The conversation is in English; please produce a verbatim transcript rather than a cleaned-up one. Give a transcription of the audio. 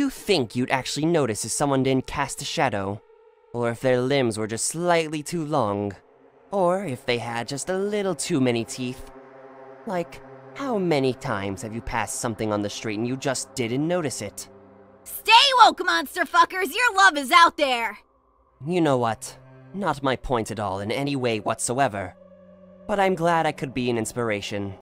you think you'd actually notice if someone didn't cast a shadow? Or if their limbs were just slightly too long? Or if they had just a little too many teeth? Like, how many times have you passed something on the street and you just didn't notice it? Stay woke, monster fuckers! Your love is out there! You know what? Not my point at all in any way whatsoever. But I'm glad I could be an inspiration.